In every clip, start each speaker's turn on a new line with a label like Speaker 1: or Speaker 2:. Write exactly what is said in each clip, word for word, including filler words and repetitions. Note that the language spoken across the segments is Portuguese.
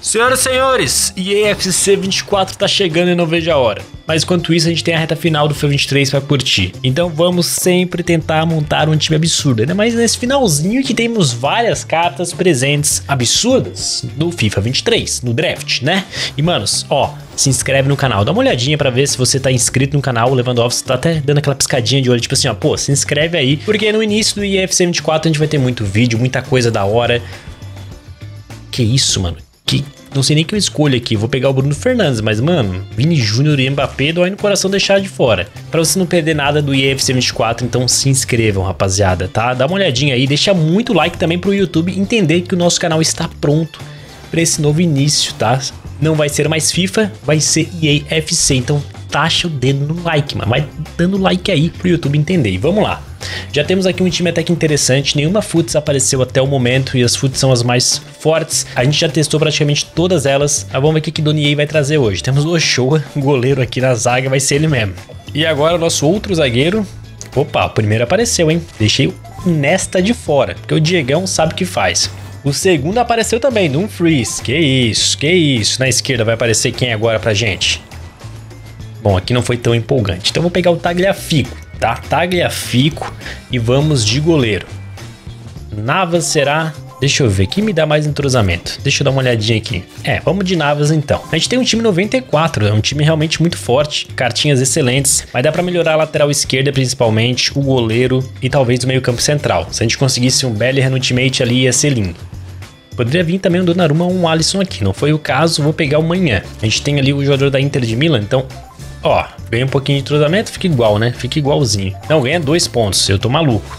Speaker 1: Senhoras e senhores, E A F C vinte e quatro tá chegando e não vejo a hora. Mas enquanto isso a gente tem a reta final do FIFA vinte e três pra curtir. Então vamos sempre tentar montar um time absurdo. Ainda mais nesse finalzinho que temos várias cartas presentes absurdas do FIFA vinte e três, no draft, né? E manos, ó, se inscreve no canal, dá uma olhadinha pra ver se você tá inscrito no canal. O Lewandowski tá até dando aquela piscadinha de olho, tipo assim, ó, pô, se inscreve aí. Porque no início do E A F C vinte e quatro a gente vai ter muito vídeo, muita coisa da hora. Que isso, mano? Que... Não sei nem que eu escolho aqui, vou pegar o Bruno Fernandes, mas mano, Vini Júnior e Mbappé dói no coração deixar de fora. Pra você não perder nada do E A F C vinte e quatro, então se inscrevam, rapaziada, tá? Dá uma olhadinha aí, deixa muito like também pro YouTube entender que o nosso canal está pronto pra esse novo início, tá? Não vai ser mais FIFA, vai ser E A F C, então taxa o dedo no like, mano. Vai dando like aí pro YouTube entender. E vamos lá. Já temos aqui um time até que interessante, nenhuma futs apareceu até o momento e as futs são as mais fortes. A gente já testou praticamente todas elas, mas vamos ver o que que Donier vai trazer hoje. Temos o Ochoa, goleiro aqui na zaga, vai ser ele mesmo. E agora o nosso outro zagueiro, opa, o primeiro apareceu, hein? Deixei o Nesta de fora, porque o Diegão sabe o que faz. O segundo apareceu também, Dumfries, que isso, que isso. Na esquerda vai aparecer quem agora pra gente? Bom, aqui não foi tão empolgante, então vou pegar o Tagliafico. Tá, Tagliafico e vamos de goleiro. Navas será? Deixa eu ver, quem me dá mais entrosamento? Deixa eu dar uma olhadinha aqui. É, vamos de Navas então. A gente tem um time noventa e quatro, é um time realmente muito forte, cartinhas excelentes, mas dá pra melhorar a lateral esquerda principalmente, o goleiro e talvez o meio campo central. Se a gente conseguisse um Bellingham no ultimate ali ia ser lindo. Poderia vir também um Donnarumma ou um Alisson aqui, não foi o caso, vou pegar amanhã. A gente tem ali o jogador da Inter de Milan, então... Ó, ganha um pouquinho de entrosamento, fica igual, né? Fica igualzinho. Não, ganha dois pontos, eu tô maluco.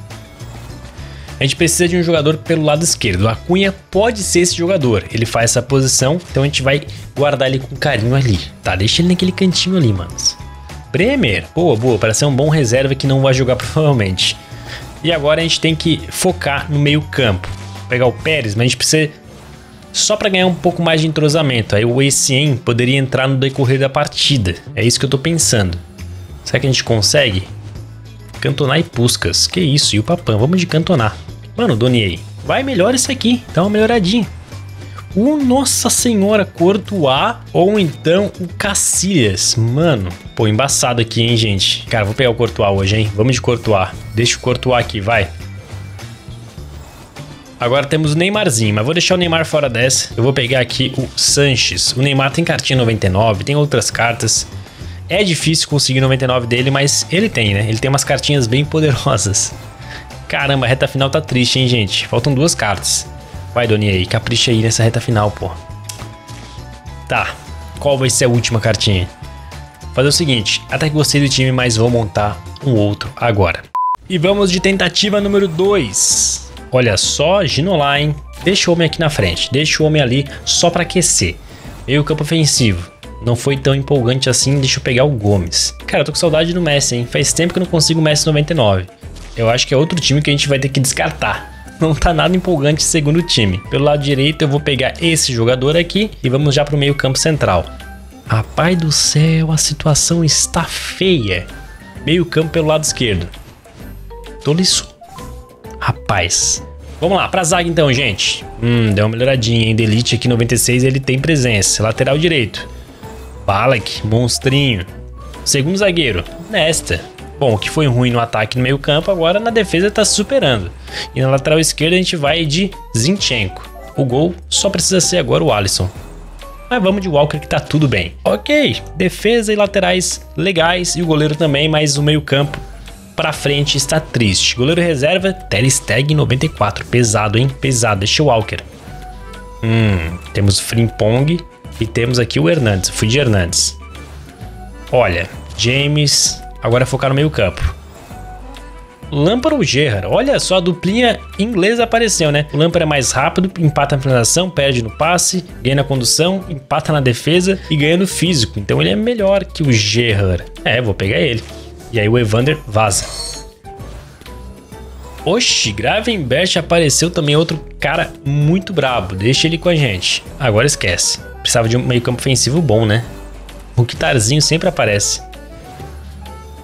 Speaker 1: A gente precisa de um jogador pelo lado esquerdo. A Cunha pode ser esse jogador. Ele faz essa posição, então a gente vai guardar ele com carinho ali. Tá, deixa ele naquele cantinho ali, manos. Bremer, boa, boa, para ser um bom reserva que não vai jogar provavelmente. E agora a gente tem que focar no meio campo. Pegar o Pérez, mas a gente precisa... Só para ganhar um pouco mais de entrosamento. Aí o Essien poderia entrar no decorrer da partida. É isso que eu tô pensando. Será que a gente consegue? Cantona e Puskas. Que isso? E o Papan? Vamos de Cantona. Mano, Donier, vai melhor isso aqui. Dá uma melhoradinha. O Nossa Senhora Courtois ou então o Casillas. Mano, pô, embaçado aqui, hein, gente. Cara, vou pegar o Courtois hoje, hein. Vamos de Courtois. Deixa o Courtois aqui, vai. Agora temos o Neymarzinho, mas vou deixar o Neymar fora dessa. Eu vou pegar aqui o Sanches. O Neymar tem cartinha noventa e nove, tem outras cartas. É difícil conseguir noventa e nove dele, mas ele tem, né? Ele tem umas cartinhas bem poderosas. Caramba, a reta final tá triste, hein, gente? Faltam duas cartas. Vai, Donier, capricha aí nessa reta final, pô. Tá, qual vai ser a última cartinha? Vou fazer o seguinte, até que gostei do time, mas vou montar um outro agora. E vamos de tentativa número dois. Olha só, Ginola, hein? Deixa o homem aqui na frente, deixa o homem ali só pra aquecer. Meio campo ofensivo. Não foi tão empolgante assim, deixa eu pegar o Gomes. Cara, eu tô com saudade do Messi, hein? Faz tempo que eu não consigo o Messi noventa e nove. Eu acho que é outro time que a gente vai ter que descartar. Não tá nada empolgante segundo time. Pelo lado direito eu vou pegar esse jogador aqui e vamos já pro meio campo central. Rapaz do céu, a situação está feia. Meio campo pelo lado esquerdo. Tolisso. Rapaz, vamos lá, pra zaga então, gente. Hum, deu uma melhoradinha, hein? Delite aqui noventa e seis, ele tem presença. Lateral direito, Balak, monstrinho. Segundo zagueiro, Nesta. Bom, o que foi ruim no ataque no meio campo, agora na defesa tá superando. E na lateral esquerda a gente vai de Zinchenko. O gol só precisa ser agora o Alisson. Mas vamos de Walker que tá tudo bem. Ok, defesa e laterais legais e o goleiro também, mas o meio campo pra frente está triste. Goleiro reserva, Ter Stegen noventa e quatro. Pesado, hein? Pesado. Deixa o Walker. Hum, temos o Frimpong e temos aqui o Hernandes. Fui de Hernandes. Olha, James. Agora focar no meio campo. Lampard ou Gerrard? Olha só, a duplinha inglesa apareceu, né? O Lampard é mais rápido, empata na finalização, perde no passe, ganha na condução, empata na defesa e ganha no físico. Então ele é melhor que o Gerrard. É, vou pegar ele. E aí o Evander vaza. Oxi, Gravenberch apareceu também, outro cara muito brabo. Deixa ele com a gente. Agora esquece. Precisava de um meio campo ofensivo bom, né? O Quitarzinho sempre aparece.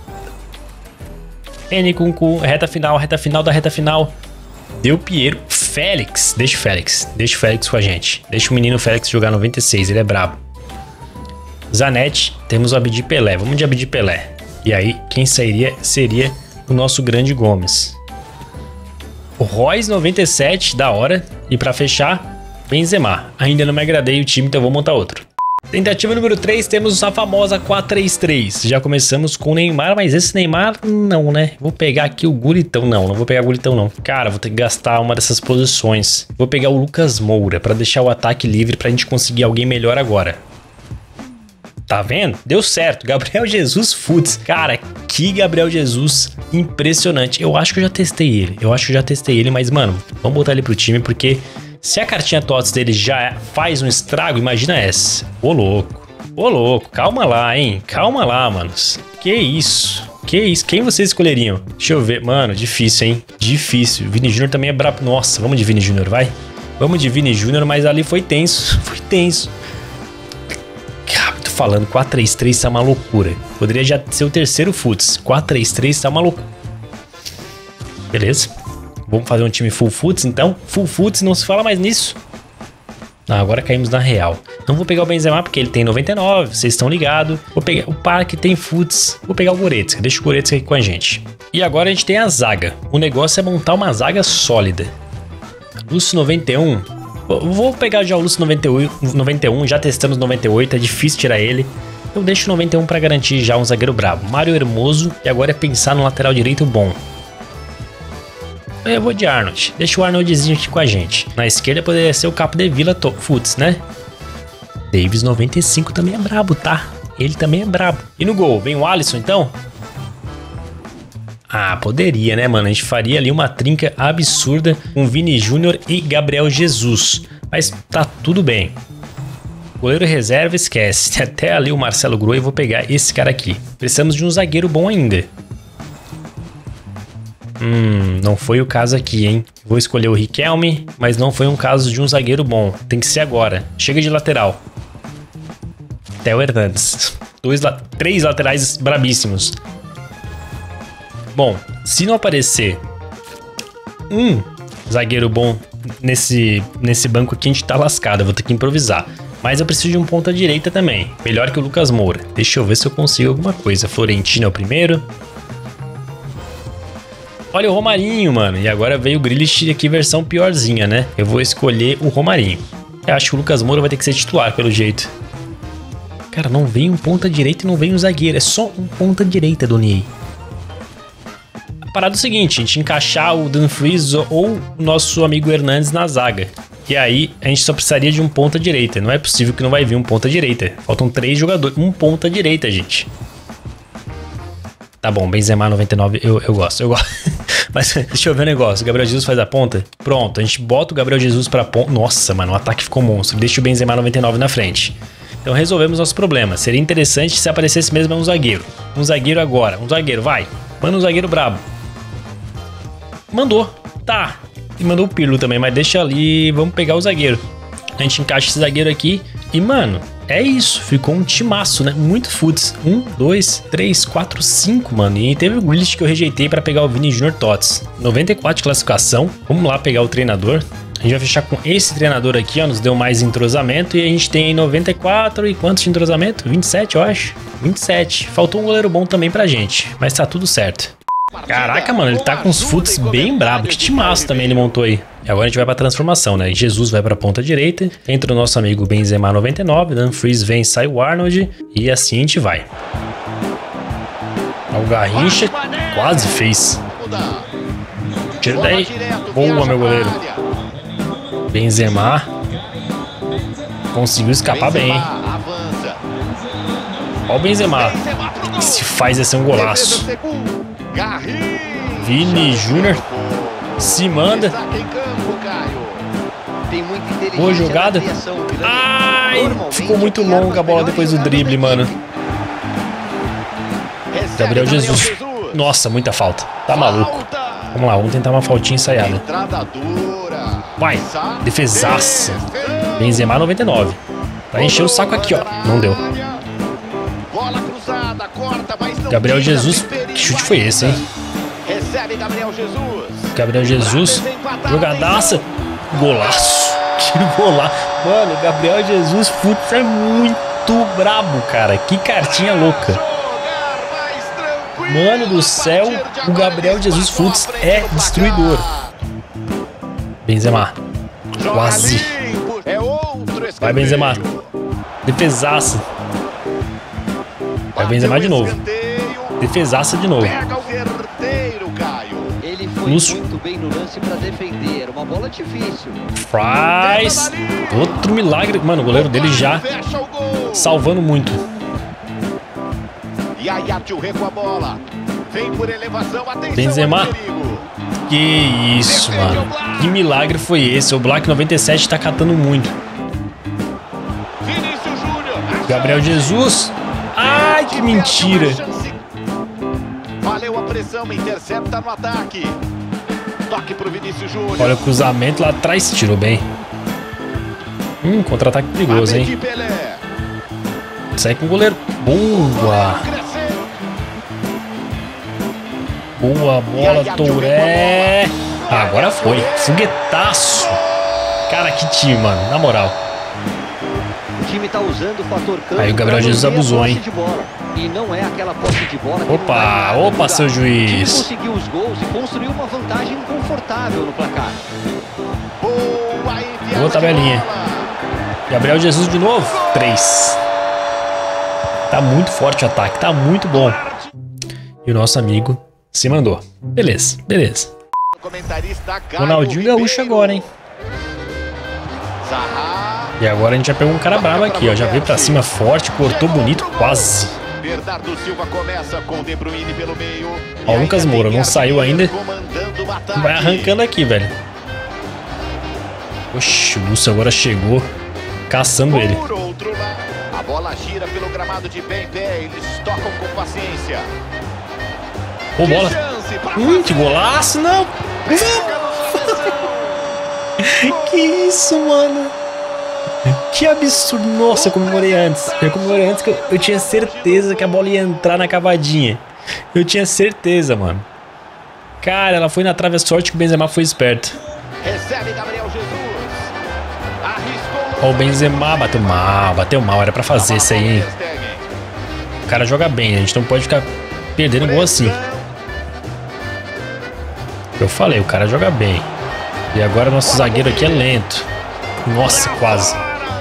Speaker 1: Nkunku, reta final, reta final da reta final. Del Piero Félix, deixa o Félix, deixa o Félix com a gente. Deixa o menino Félix jogar noventa e seis, ele é brabo. Zanetti, temos o Abdi Pelé, vamos de Abdi Pelé. E aí, quem sairia seria o nosso grande Gomes. O Royce noventa e sete, da hora. E pra fechar, Benzema. Ainda não me agradei o time, então vou montar outro. Tentativa número três, temos a famosa quatro três três. Já começamos com o Neymar, mas esse Neymar não, né? Vou pegar aqui o Gulitão, não, não vou pegar o Gulitão não. Cara, vou ter que gastar uma dessas posições. Vou pegar o Lucas Moura pra deixar o ataque livre pra gente conseguir alguém melhor agora. Tá vendo? Deu certo. Gabriel Jesus Futs. Cara, que Gabriel Jesus impressionante. Eu acho que eu já testei ele. Eu acho que eu já testei ele, mas, mano, vamos botar ele pro time, porque se a cartinha T O T S dele já faz um estrago, imagina essa. Ô, louco. Ô, louco. Calma lá, hein? Calma lá, manos. Que isso? Que isso? Quem vocês escolheriam? Deixa eu ver. Mano, difícil, hein? Difícil. Vini Júnior também é brabo. Nossa, vamos de Vini Júnior, vai? Vamos de Vini Júnior, mas ali foi tenso. Foi tenso. Falando, quatro três três tá uma loucura. Poderia já ser o terceiro Futs. quatro três três tá uma loucura. Beleza. Vamos fazer um time full Futs, então. Full Futs, não se fala mais nisso. Ah, agora caímos na real. Não vou pegar o Benzema porque ele tem noventa e nove, vocês estão ligados. Vou pegar o Parque, tem Futs. Vou pegar o Goretzka, deixa o Goretzka aqui com a gente. E agora a gente tem a zaga. O negócio é montar uma zaga sólida. Lúcio noventa e um... Vou pegar já o Lúcio noventa e um, já testamos noventa e oito, é difícil tirar ele. Eu deixo o noventa e um pra garantir já um zagueiro brabo. Mário Hermoso, e agora é pensar no lateral direito bom. Eu vou de Arnold, deixa o Arnoldzinho aqui com a gente. Na esquerda poderia ser o Capo de Vila Futs, né? Davis noventa e cinco também é brabo, tá? Ele também é brabo. E no gol, vem o Alisson então? Ah, poderia, né, mano? A gente faria ali uma trinca absurda com Vini Júnior e Gabriel Jesus. Mas tá tudo bem. Goleiro reserva, esquece. Até ali o Marcelo Groi, eu vou pegar esse cara aqui. Precisamos de um zagueiro bom ainda. Hum, não foi o caso aqui, hein? Vou escolher o Riquelme, mas não foi um caso de um zagueiro bom. Tem que ser agora. Chega de lateral. Theo Hernandes. Dois, três laterais brabíssimos. Bom, se não aparecer um zagueiro bom nesse, nesse banco aqui, a gente tá lascado. Eu vou ter que improvisar. Mas eu preciso de um ponta direita também. Melhor que o Lucas Moura. Deixa eu ver se eu consigo alguma coisa. Florentino é o primeiro. Olha o Romarinho, mano. E agora veio o Grealish aqui, versão piorzinha, né? Eu vou escolher o Romarinho. Eu acho que o Lucas Moura vai ter que ser titular, pelo jeito. Cara, não vem um ponta direita e não vem um zagueiro. É só um ponta direita, Donier. Parado é o seguinte, a gente encaixar o Dumfries ou o nosso amigo Hernandes na zaga. E aí a gente só precisaria de um ponta direita. Não é possível que não vai vir um ponta direita. Faltam três jogadores. Um ponta direita, gente. Tá bom, Benzema noventa e nove, eu, eu gosto, eu gosto. Mas deixa eu ver o negócio. O Gabriel Jesus faz a ponta. Pronto, a gente bota o Gabriel Jesus pra ponta. Nossa, mano, o ataque ficou monstro. Deixa o Benzema noventa e nove na frente. Então resolvemos nosso problema. Seria interessante se aparecesse mesmo um zagueiro. Um zagueiro agora. Um zagueiro, vai. Manda um zagueiro brabo. Mandou, tá. E mandou o Pirlo também, mas deixa ali, vamos pegar o zagueiro. A gente encaixa esse zagueiro aqui e, mano, é isso. Ficou um timaço, né? Muito Futs. Um, dois, três, quatro, cinco, mano. E teve o Grealish que eu rejeitei pra pegar o Vini Júnior T O T S. noventa e quatro de classificação. Vamos lá pegar o treinador. A gente vai fechar com esse treinador aqui, ó. Nos deu mais entrosamento. E a gente tem noventa e quatro e quantos de entrosamento? vinte e sete, eu acho. vinte e sete. Faltou um goleiro bom também pra gente. Mas tá tudo certo. Caraca, mano, ele tá com os futs bem brabo. Que timaço também ele montou aí. E agora a gente vai pra transformação, né? Jesus vai pra ponta direita. Entra o nosso amigo Benzema noventa e nove. Dumfries vem, sai o Arnold. E assim a gente vai. O Garrincha quase fez. Tira daí. Boa, meu goleiro. Benzema. Conseguiu escapar bem, hein? Ó o Benzema. Se faz esse é um golaço. Vini Júnior se manda. Boa jogada. Ai, ficou muito longa a bola depois do drible, mano. Gabriel Jesus. Nossa, muita falta. Tá maluco. Vamos lá, vamos tentar uma faltinha ensaiada. Vai, defesaça. Benzema noventa e nove. Vai encher o saco aqui, ó. Não deu. Gabriel Jesus. Que chute foi esse, hein? Gabriel Jesus. Jogadaça. Golaço. Que golaço. Mano, o Gabriel Jesus Futs é muito brabo, cara. Que cartinha louca. Mano do céu, o Gabriel Jesus Futs é destruidor. Benzema. Quase. Vai, Benzema. Defesaça. Vai, Benzema de novo. Defesaça de novo.
Speaker 2: Ele foi
Speaker 1: Lúcio.
Speaker 2: muito bem no lance para defender. Era uma bola difícil.
Speaker 1: Fries. Outro milagre. Mano, o goleiro dele já salvando muito. Benzema. Que isso, mano. Que milagre foi esse? O Black noventa e sete tá catando muito. Gabriel Jesus. Ai, que mentira.
Speaker 3: Valeu a pressão, intercepta no ataque. Toque pro Vinícius Júnior.
Speaker 1: Olha o cruzamento lá atrás, tirou bem. Hum, contra-ataque perigoso, hein? Sai com o goleiro. Boa. Boa bola, Touré. Ah, agora foi. Foguetaço. Cara, que time, mano. Na moral.
Speaker 2: O time tá usando o fator campo.
Speaker 1: Aí o Gabriel Jesus abusou, hein?
Speaker 2: E não é aquela posse de bola que
Speaker 1: Opa,
Speaker 2: não
Speaker 1: opa, seu juiz.
Speaker 2: O time conseguiu os gols e construiu uma vantagem confortável no placar.
Speaker 1: Boa tabelinha. Gabriel Jesus de novo. Três. Tá muito forte o ataque, tá muito bom. E o nosso amigo se mandou. Beleza, beleza. Ronaldinho Gaúcho agora, hein? E agora a gente já pegou um cara bravo aqui, ó. Já veio pra cima forte, cortou bonito, quase.
Speaker 3: Bernardo Silva começa com De Bruyne pelo meio.
Speaker 1: Ó, o Lucas Moura não saiu ainda. Vai arrancando aqui, velho. Oxi, o Lúcio agora chegou caçando ele.
Speaker 3: Por outro lado, a bola gira pelo gramado de pé em pé. Eles tocam com paciência.
Speaker 1: Ô, bola. Hum, que golaço, não. Que isso, mano. Que absurdo. Nossa, eu comemorei antes. Eu comemorei antes que eu, eu tinha certeza que a bola ia entrar na cavadinha. Eu tinha certeza, mano. Cara, ela foi na trave, a sorte que o Benzema foi esperto.
Speaker 3: Recebe Gabriel Jesus. Arriscou.
Speaker 1: Ó, o Benzema bateu mal, bateu mal. Era pra fazer isso aí, hein? O cara joga bem, a gente não pode ficar perdendo gol assim. Eu falei, o cara joga bem. E agora nosso zagueiro aqui é lento. Nossa, quase.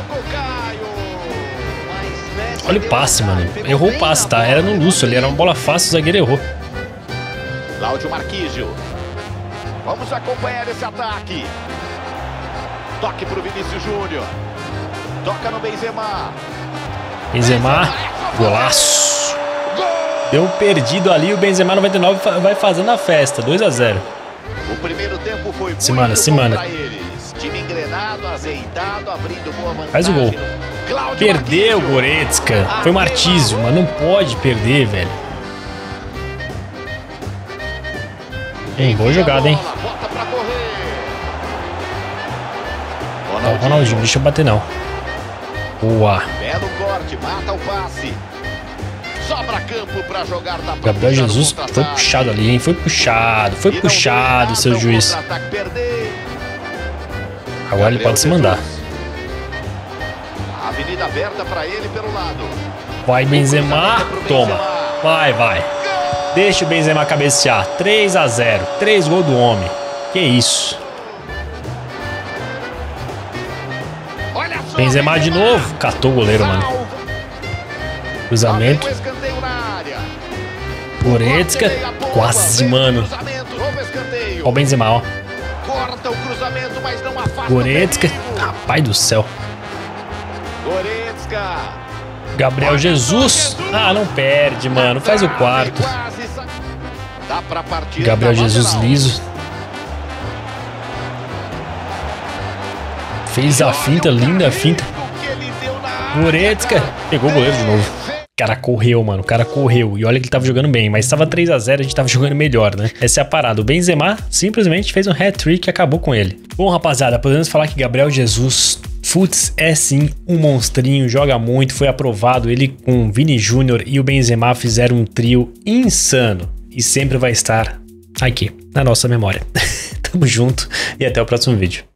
Speaker 1: Olha o passe, mano. Errou o passe, tá? Era no Lúcio ali, era uma bola fácil, o zagueiro errou.
Speaker 3: Cláudio Marquísio. Vamos acompanhar esse ataque. Toque pro Vinícius Júnior. Toca no Benzema.
Speaker 1: Benzema, golaço. Deu um perdido ali, o Benzema noventa e nove vai fazendo a festa. dois a zero.
Speaker 3: O primeiro tempo foi
Speaker 1: se manda, se manda.
Speaker 3: Time engrenado, azeitado, abrindo boa vantagem.
Speaker 1: Faz o gol. Perdeu o Goretzka. Foi o Martísio, mas não pode perder, velho. Hein, boa jogada, hein? Ó, o Ronaldinho, deixa eu bater não. Boa.
Speaker 3: Belo corte, mata o passe. Sobra campo pra jogar da
Speaker 1: Gabriel Jesus foi puxado ali, hein? Foi puxado, foi puxado, seu juiz. Agora ele pode se mandar.
Speaker 3: Avenida aberta para ele pelo lado.
Speaker 1: Vai, Benzema. Toma. Vai, vai. Deixa o Benzema cabecear. três a zero. três gols do homem. Que isso. Benzema de novo. Catou o goleiro, mano. Cruzamento. Goretzka. Quase, mano. Ó o Benzema, ó.
Speaker 3: Corta o cruzamento, mas não afasta.
Speaker 1: Goretzka. Rapaz do céu.
Speaker 3: Goretzka.
Speaker 1: Gabriel Jesus. Ah, não perde, mano. Faz o quarto. Gabriel Jesus liso. Fez a finta, linda finta. Goretzka. Pegou o goleiro de novo. O cara correu, mano. O cara correu. E olha que ele tava jogando bem. Mas estava três a zero, a gente tava jogando melhor, né? Essa é a parada. O Benzema simplesmente fez um hat-trick e acabou com ele. Bom, rapaziada, podemos falar que Gabriel Jesus Futs é sim um monstrinho, joga muito, foi aprovado. Ele com o Vini Júnior e o Benzema fizeram um trio insano. E sempre vai estar aqui, na nossa memória. Tamo junto e até o próximo vídeo.